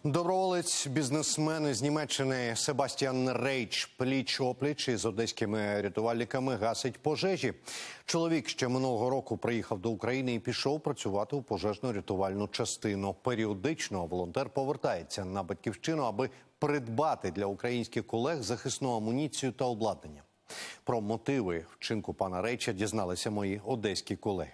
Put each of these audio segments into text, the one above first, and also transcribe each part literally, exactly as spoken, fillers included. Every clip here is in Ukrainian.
Доброволець, бізнесмен із Німеччини Себастьян Рейч пліч-опліч із одеськими рятувальниками гасить пожежі. Чоловік ще минулого року приїхав до України і пішов працювати у пожежно-рятувальну частину. Періодично волонтер повертається на батьківщину, аби придбати для українських колег захисну амуніцію та обладнання. Про мотиви вчинку пана Рейча дізналися мої одеські колеги.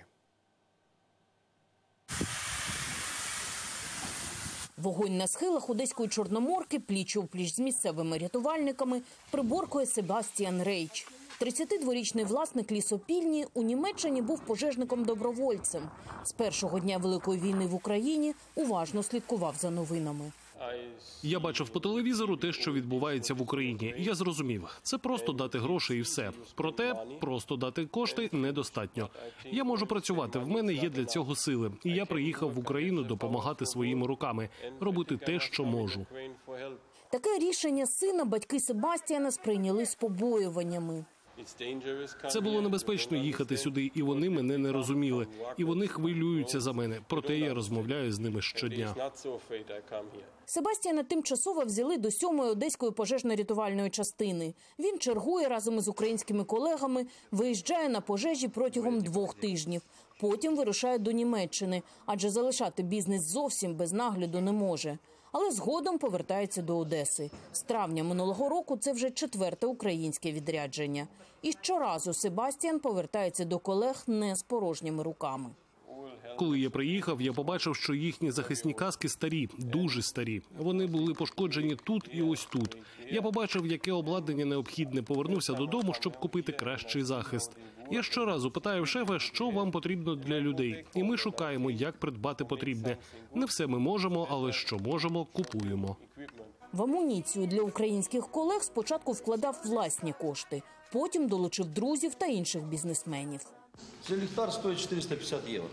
Вогонь на схилах одеської Чорноморки пліч-опліч з місцевими рятувальниками приборкує Себастьян Рейч. тридцятидворічний власник лісопільні у Німеччині був пожежником-добровольцем. З першого дня Великої війни в Україні уважно слідкував за новинами. Я бачив по телевізору те, що відбувається в Україні. Я зрозумів, це просто дати гроші і все. Проте, просто дати кошти недостатньо. Я можу працювати, в мене є для цього сили. І я приїхав в Україну допомагати своїми руками, робити те, що можу. Таке рішення сина батьки Себастьяна сприйняли з побоюваннями. Це було небезпечно їхати сюди, і вони мене не розуміли. І вони хвилюються за мене, проте я розмовляю з ними щодня. Себастьяна тимчасово взяли до сьомої одеської пожежно-рятувальної частини. Він чергує разом із українськими колегами, виїжджає на пожежі протягом двох тижнів. Потім вирушає до Німеччини, адже залишати бізнес зовсім без нагляду не може. Але згодом повертається до Одеси. З травня минулого року це вже четверте українське відрядження. І щоразу Себастьян повертається до колег не з порожніми руками. Коли я приїхав, я побачив, що їхні захисні каски старі, дуже старі. Вони були пошкоджені тут і ось тут. Я побачив, яке обладнання необхідне, повернувся додому, щоб купити кращий захист. Я щоразу питаю в шефа, що вам потрібно для людей. І ми шукаємо, як придбати потрібне. Не все ми можемо, але що можемо, купуємо. В амуніцію для українських колег спочатку вкладав власні кошти, потім долучив друзів та інших бізнесменів. Цей ліхтар стоїть чотириста п'ятдесят євро.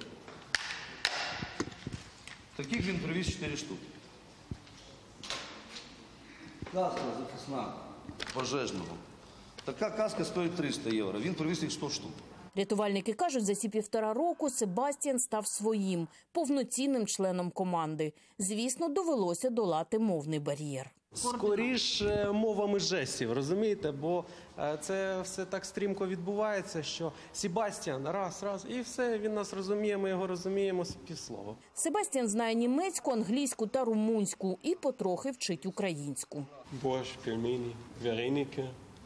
Таких він привіз чотири штуки. Каска захисна пожежного. Така каска стоїть триста євро. Він привіз їх сто штук. Рятувальники кажуть, за ці півтора року Себастьян став своїм, повноцінним членом команди. Звісно, довелося долати мовний бар'єр. Скоріше мовами жестів, розумієте? Бо це все так стрімко відбувається, що Себастьян, раз, раз, і все, він нас розуміє, ми його розуміємо з півслова. Себастьян знає німецьку, англійську та румунську і потрохи вчить українську. Борщ, пельмені, вареники,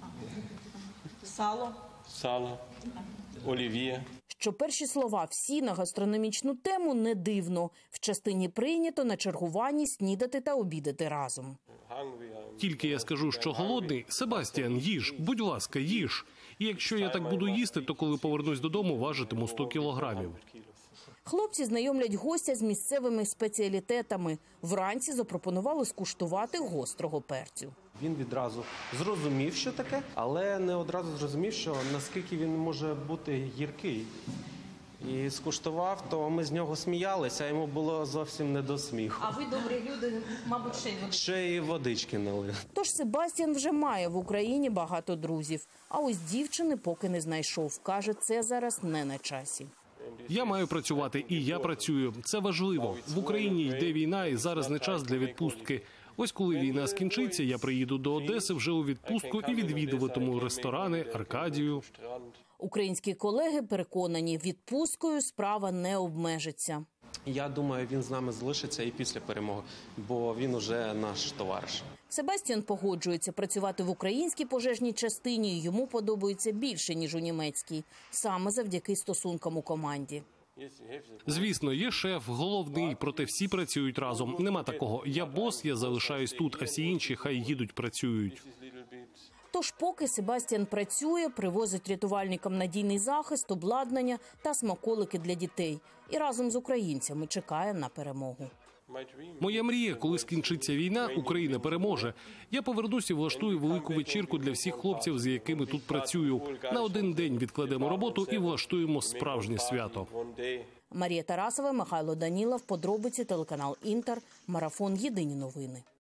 сало, сало, олів'є. Що перші слова всі на гастрономічну тему не дивно. В частині прийнято на чергуванні снідати та обідати разом. Тільки я скажу, що голодний, Себастьян, їж, будь ласка, їж. І якщо я так буду їсти, то коли повернусь додому, важитиму сто кілограмів. Хлопці знайомлять гостя з місцевими спеціалітетами. Вранці запропонували скуштувати гострого перцю. Він відразу зрозумів, що таке, але не одразу зрозумів, що наскільки він може бути гіркий. І скуштував, то ми з нього сміялися, а йому було зовсім не до сміху. а ви, добрі люди, мабуть, ще й водички. Ще й водички налив. Тож Себастьян вже має в Україні багато друзів. А ось дівчини поки не знайшов. Каже, це зараз не на часі. Я маю працювати, і я працюю. Це важливо. В Україні йде війна, і зараз не час для відпустки. Ось коли війна скінчиться, я приїду до Одеси вже у відпустку і відвідуватиму ресторани, Аркадію. Українські колеги переконані, відпусткою справа не обмежиться. Я думаю, він з нами залишиться і після перемоги, бо він уже наш товариш. Себастьян погоджується працювати в українській пожежній частині, йому подобається більше, ніж у німецькій. Саме завдяки стосункам у команді. Звісно, є шеф, головний, проте всі працюють разом. Нема такого. Я бос, я залишаюсь тут, а всі інші хай їдуть, працюють. Тож поки Себастьян працює, привозить рятувальникам надійний захист, обладнання та смаколики для дітей. І разом з українцями чекає на перемогу. Моя мрія, коли скінчиться війна, Україна переможе. Я повернусь і влаштую велику вечірку для всіх хлопців, з якими тут працюю. На один день відкладемо роботу і влаштуємо справжнє свято. Марія Тарасова, Михайло Данілов, подробиці, телеканал Інтер, марафон «Єдині новини».